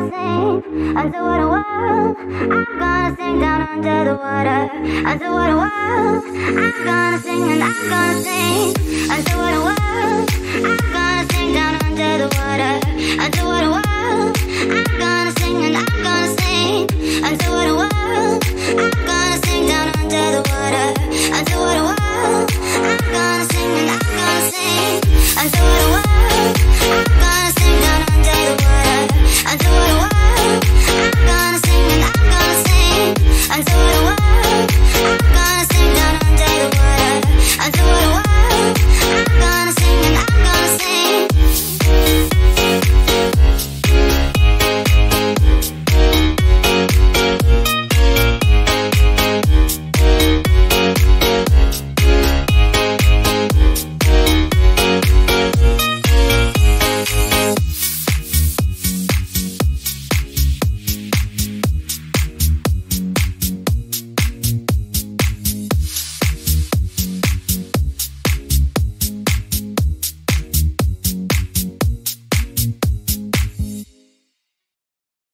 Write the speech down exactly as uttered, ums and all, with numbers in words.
sing underwater world. I'm gonna sing down under the water. Underwater world. I'm gonna sing and I'm gonna sing underwater world. I'm gonna sing down under the water. Underwater world. I'm gonna